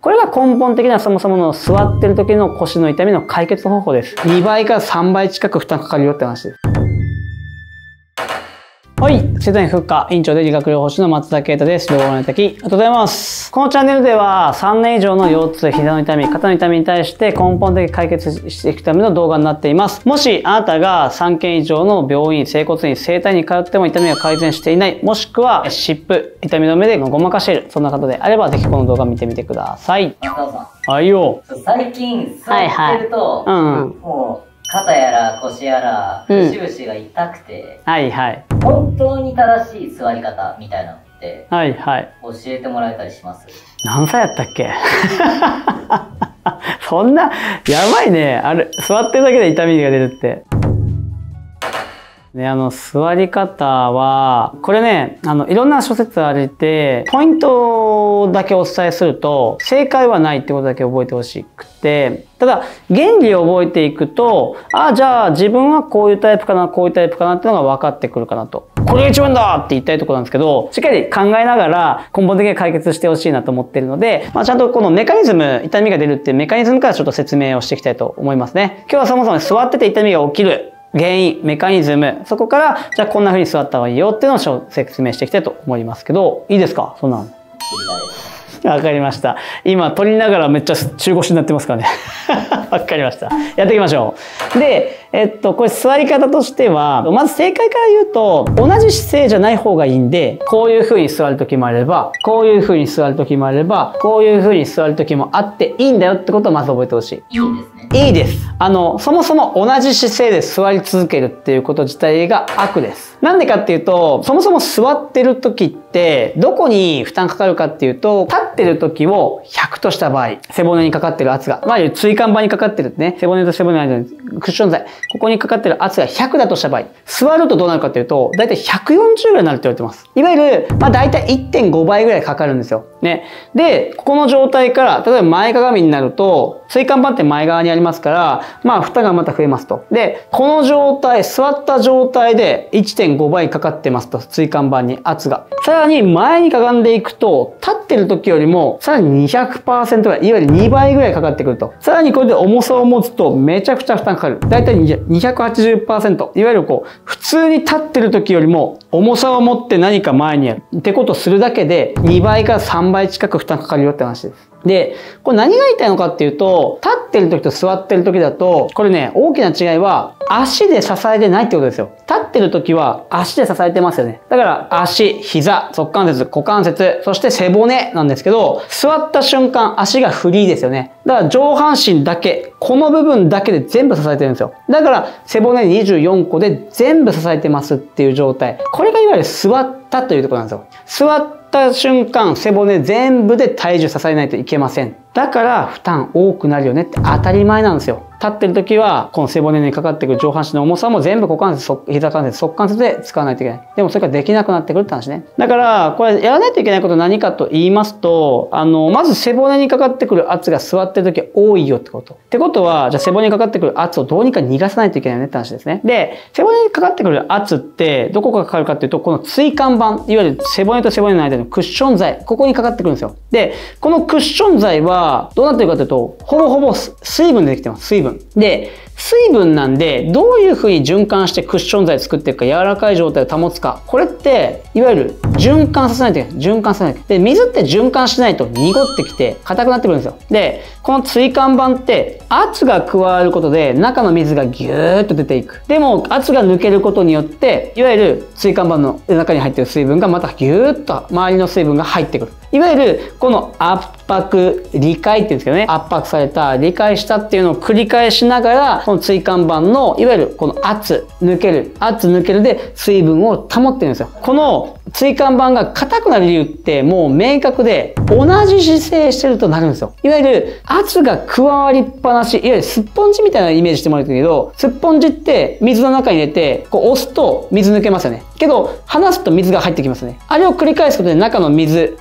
これが根本的なそもそもの座ってる時の腰の痛みの解決方法です。2倍から3倍近く負担かかるよって話です。はい。生体院復活院長で理学療法士の松田啓太です。動画をご覧いただきありがとうございます。このチャンネルでは3年以上の腰痛、膝の痛み、肩の痛みに対して根本的解決していくための動画になっています。もしあなたが3件以上の病院、整骨院、整体に通っても痛みが改善していない、もしくは湿布、痛み止めでごまかしている、そんな方であればぜひこの動画見てみてください。はいよ。 最近座ってると、もう肩やら腰やら節々が痛くて、本当に正しい座り方みたいなのって教えてもらえたりします？ 何歳やったっけそんなやばいね。あれ座ってるだけで痛みが出るって。で、座り方は、これね、いろんな諸説ありて、ポイントだけお伝えすると、正解はないってことだけ覚えてほしくて、ただ、原理を覚えていくと、じゃあ自分はこういうタイプかな、こういうタイプかなっていうのが分かってくるかなと。これが一番だって言いたいところなんですけど、しっかり考えながら根本的に解決してほしいなと思ってるので、ちゃんとこのメカニズム、痛みが出るっていうメカニズムからちょっと説明をしていきたいと思いますね。今日はそもそも座ってて痛みが起きる原因、メカニズム、そこから、じゃあこんな風に座った方がいいよっていうのを説明していきたいと思いますけど、いいですか？そんなの。わかりました。今、撮りながらめっちゃ中腰になってますからね。わかりました。やっていきましょう。で、これ座り方としては、まず正解から言うと、同じ姿勢じゃない方がいいんで、こういう風に座る時もあれば、こういう風に座る時もあれば、こういう風に座る時もあっていいんだよってことをまず覚えてほしい。 いいですね。 いいです。そもそも同じ姿勢で座り続けるっていうこと自体が悪です。なんでかっていうと、そもそも座ってる時って、どこに負担かかるかっていうと、立ってる時を100とした場合、背骨にかかってる圧が、椎間板にかかってるね、背骨と背骨の間にクッション材、ここにかかってる圧が100だとした場合、座るとどうなるかっていうと、だいたい140ぐらいになるって言われてます。いわゆる、だいたい 1.5 倍ぐらいかかるんですよ。ね。で、ここの状態から、例えば前かがみになると、椎間板って前側にありますから、負担がまた増えますと。で、この状態、座った状態で 1.5 倍かかってますと、椎間板に圧が。さらに前にかがんでいくと、立ってる時よりも、さらに 200% ぐらい、いわゆる2倍ぐらいかかってくると。さらにこれで重さを持つと、めちゃくちゃ負担かかる。だいたい 280%。いわゆる普通に立ってる時よりも、重さを持って何か前にやる。ってことをするだけで、2倍から3倍近く負担かかるよって話です。で、これ何が言いたいのかっていうと、立ってる時と座ってる時だと、これね、大きな違いは、足で支えてないってことですよ。立ってる時は足で支えてますよね。だから足、膝、側関節、股関節、そして背骨なんですけど、座った瞬間足がフリーですよね。だから上半身だけ、この部分だけで全部支えてるんですよ。だから背骨24個で全部支えてますっていう状態。これがいわゆる座ったというところなんですよ。座った瞬間、背骨全部で体重支えないといけません。だから負担多くなるよねって当たり前なんですよ。立ってる時は、この背骨にかかってくる上半身の重さも全部股関節、膝関節、側関節で使わないといけない。でもそれができなくなってくるって話ね。だから、これやらないといけないことは何かと言いますと、まず背骨にかかってくる圧が座ってる時多いよってこと。ってことは、じゃあ背骨にかかってくる圧をどうにか逃がさないといけないよねって話ですね。で、背骨にかかってくる圧ってどこがかかるかっていうと、この椎間板、いわゆる背骨と背骨の間のクッション材、ここにかかってくるんですよ。で、このクッション材はどうなってるかというと、ほぼほぼ水分でできてます。水分。で、水分なんで、どういう風に循環してクッション材作っていくか、柔らかい状態を保つか。これって、いわゆる循環させないといけない。循環させないといけない。で、水って循環しないと濁ってきて、硬くなってくるんですよ。で、この椎間板って、圧が加わることで、中の水がギューッと出ていく。でも、圧が抜けることによって、いわゆる椎間板の中に入っている水分がまたギューッと周りの水分が入ってくる。いわゆる、この圧迫、理解っていうんですけどね、圧迫された、理解したっていうのを繰り返しながら、この椎間板の、いわゆるこの圧抜けるで水分を保ってるんですよ。この椎間板が硬くなる理由ってもう明確で、同じ姿勢してるとなるんですよ。いわゆる圧が加わりっぱなし、いわゆるスッポンジみたいなイメージしてもらえるけど、スッポンジって水の中に入れて、押すと水抜けますよね。けど、離すと水が入ってきますね。あれを繰り返すことで中の水を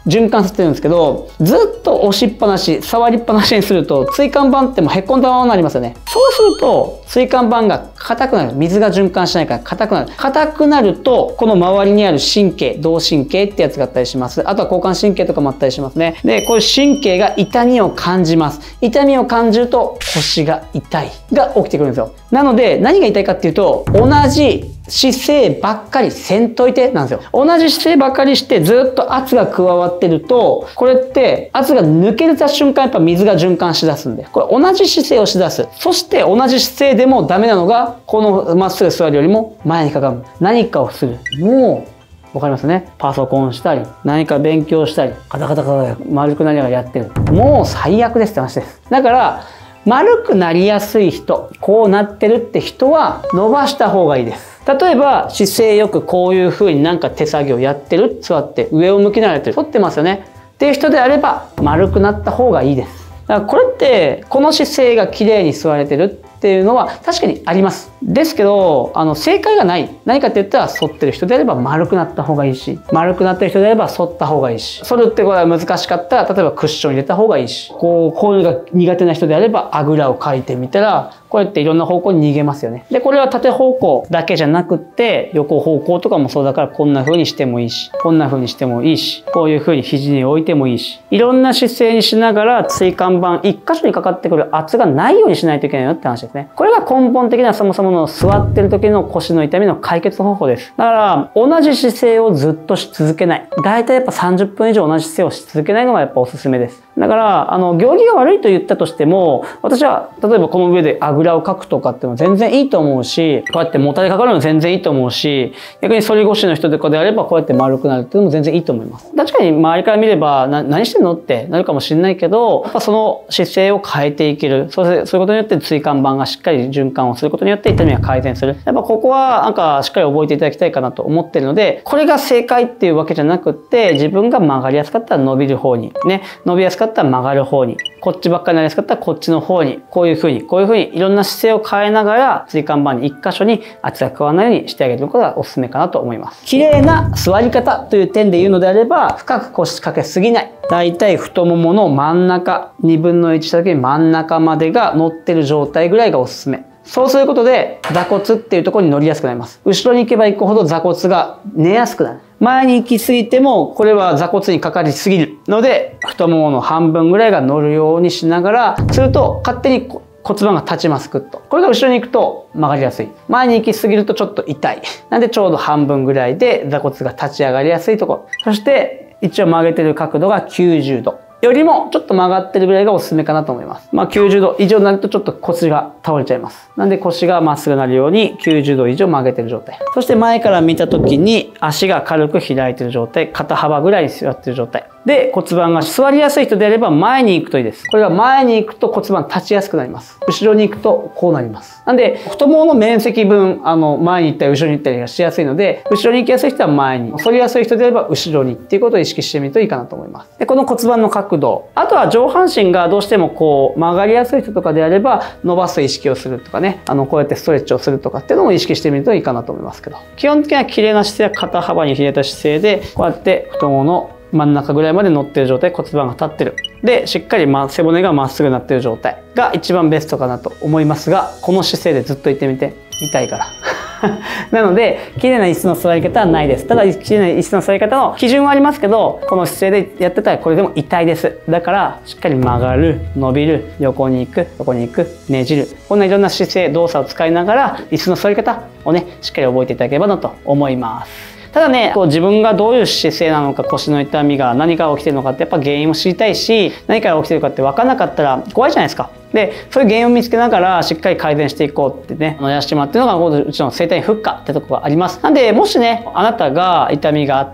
循環させてるんですけど、ずっと押しっぱなし、触りっぱなしにすると椎間板ってもうへこんだままになりますよね。そうすると椎間板が硬くなる。水が循環しないから硬くなる。硬くなるとこの周りにある神経、動神経ってやつがあったりします。あとは交感神経とかもあったりしますね。で、こういう神経が痛みを感じます。痛みを感じると腰が痛いが起きてくるんですよ。なので何が痛いかっていうと、同じ姿勢ばっかりせんといてなんですよ。同じ姿勢ばっかりしてずっと圧が加わってると、これって圧が抜けた瞬間やっぱ水が循環しだすんで、これ同じ姿勢をしだす。そして同じ姿勢でもダメなのが、このまっすぐ座るよりも前にかがむ。何かをする。もうわかりますね。パソコンしたり、何か勉強したり、カタカタカタ丸くなりながらやってる。もう最悪ですって話です。だから、丸くなりやすい人、こうなってるって人は伸ばした方がいいです。例えば姿勢よくこういう風になんか手作業やってる、座って上を向きながらやってる、反ってますよねっていう人であれば丸くなった方がいいです。だからこれってこの姿勢が綺麗に座れてるっていうのは確かにあります。ですけど正解がない。何かって言ったら反ってる人であれば丸くなった方がいいし、丸くなってる人であれば反った方がいいし、反るってことが難しかったら例えばクッション入れた方がいいし、こういうのが苦手な人であればあぐらをかいてみたらこうやっていろんな方向に逃げますよね。でこれは縦方向だけじゃなくって横方向とかもそうだから、こんな風にしてもいいし、こんな風にしてもいいし、こういう風に肘に置いてもいいし、いろんな姿勢にしながら椎間板一箇所にかかってくる圧がないようにしないといけないよって話ですね。これが根本的なそもそもの座ってる時の腰の痛みの解決方法です。だから同じ姿勢をずっとし続けない。だいたいやっぱ30分以上同じ姿勢をし続けないのがやっぱおすすめです。だから行儀が悪いと言ったとしても、私は例えばこの上であぐらをかくとかっても全然いいと思うし、こうやってもたれかかるの全然いいと思うし、逆に反り腰の人とかであればこうやって丸くなるっていうのも全然いいと思います。確かに周りから見れば何してんのってなるかもしれないけど、やっぱその姿勢を変えていける。そういうことによって椎間板がしっかり循環をすることによって痛みが改善する。やっぱここはなんかしっかり覚えていただきたいかなと思ってるので、これが正解っていうわけじゃなくって、自分が曲がりやすかったら伸びる方にね、伸びやすかったら曲がる方に、こっちばっかりなりやすかったらこっちの方に、こういう風にいろんな姿勢を変えながら椎間板に一箇所に圧が加わらないようにしてあげることがおすすめかなと思います。綺麗な座り方という点で言うのであれば、深く腰掛けすぎない。だいたい太ももの真ん中、1/2した時に真ん中までが乗ってる状態ぐらいがおすすめ。そうすることで座骨っていうところに乗りやすくなります。後ろに行けば行くほど座骨が寝やすくなる。前に行き過ぎてもこれは座骨にかかりすぎるので、太ももの半分ぐらいが乗るようにしながらすると勝手に骨盤が立ちます。ぐっと。これが後ろに行くと曲がりやすい。前に行き過ぎるとちょっと痛い。なんでちょうど半分ぐらいで座骨が立ち上がりやすいところ。そして一応曲げてる角度が90度。よりもちょっと曲がってるぐらいがおすすめかなと思います。90度以上になるとちょっと腰が倒れちゃいます。なんで腰がまっすぐなるように90度以上曲げてる状態。そして前から見た時に足が軽く開いてる状態、肩幅ぐらいに座ってる状態。で、骨盤が座りやすい人であれば前に行くといいです。これが前に行くと骨盤立ちやすくなります。後ろに行くとこうなります。なんで、太ももの面積分、前に行ったり後ろに行ったりがしやすいので、後ろに行きやすい人は前に、反りやすい人であれば後ろにっていうことを意識してみるといいかなと思います。で、この骨盤の角度、あとは上半身がどうしてもこう曲がりやすい人とかであれば伸ばす意識をするとかね、こうやってストレッチをするとかっていうのも意識してみるといいかなと思いますけど、基本的には綺麗な姿勢は肩幅にひねった姿勢で、こうやって太ももの真ん中ぐらいまで乗ってる状態、骨盤が立ってる。で、しっかり背骨がまっすぐなってる状態が一番ベストかなと思いますが、この姿勢でずっといってみて。痛いから。なので、綺麗な椅子の座り方はないです。ただ、綺麗な椅子の座り方の基準はありますけど、この姿勢でやってたらこれでも痛いです。だから、しっかり曲がる、伸びる、横に行く、ねじる。こんないろんな姿勢、動作を使いながら、椅子の座り方をね、しっかり覚えていただければなと思います。ただね、自分がどういう姿勢なのか、腰の痛みが何から起きてるのかってやっぱ原因を知りたいし、何から起きてるかって分からなかったら怖いじゃないですか。で、そういう原因を見つけながらしっかり改善していこうってね、やらせてもらってるのがうちの整体院フッカってとこがあります。なんで、もしね、あなたが痛みがあって、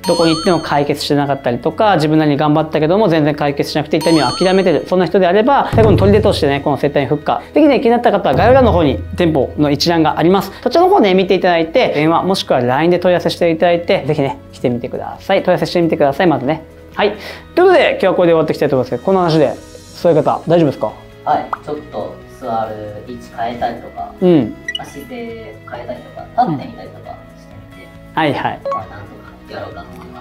どこに行っても解決してなかったりとか、自分なりに頑張ったけども全然解決しなくて痛みを諦めてる、そんな人であれば、最後に取り出としてね、この整体院フッカ。ぜひね、気になった方は概要欄の方に店舗の一覧があります。そちらの方ね、見ていただいて、電話もしくは LINE で問い合わせしていただいて、ぜひね、来てみてください。問い合わせしてみてください、まずね。はい。ということで、今日はこれで終わっていきたいと思いますけど、この話で、座り方、大丈夫ですか？ はい、ちょっと座る位置変えたりとか、姿勢変えたりとか、立ってみたりとかしてみて、 はいはい。 なんとかやろうかと思います。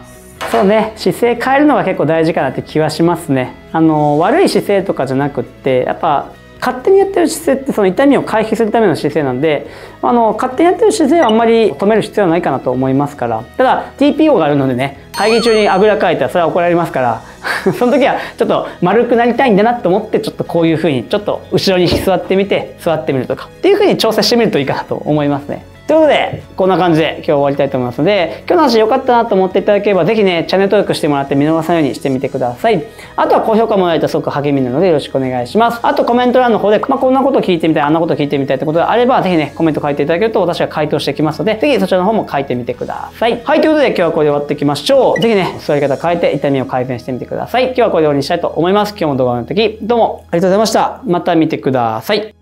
そうね、姿勢変えるのが結構大事かなって気はしますね。悪い姿勢とかじゃなくって、やっぱ勝手にやってる姿勢ってその痛みを回避するための姿勢なんで、勝手にやってる姿勢はあんまり止める必要はないかなと思いますから。ただ TPO があるのでね、会議中にあぐらかいたらそれは怒られますから、その時はちょっと丸くなりたいんだなと思って、ちょっとこういう風にちょっと後ろに座ってみて、座ってみるとかっていう風に調整してみるといいかなと思いますね。ということで、こんな感じで今日終わりたいと思いますので、今日の話良かったなと思っていただければ、ぜひね、チャンネル登録してもらって見逃さないようにしてみてください。あとは高評価もらえるとすごく励みなのでよろしくお願いします。あとコメント欄の方で、こんなこと聞いてみたい、あんなこと聞いてみたいってことがあれば、ぜひね、コメント書いていただけると私が回答してきますので、ぜひそちらの方も書いてみてください。はい、ということで今日はこれで終わっていきましょう。ぜひね、座り方変えて痛みを改善してみてください。今日はこれで終わりにしたいと思います。今日も動画を見たとき、どうもありがとうございました。また見てください。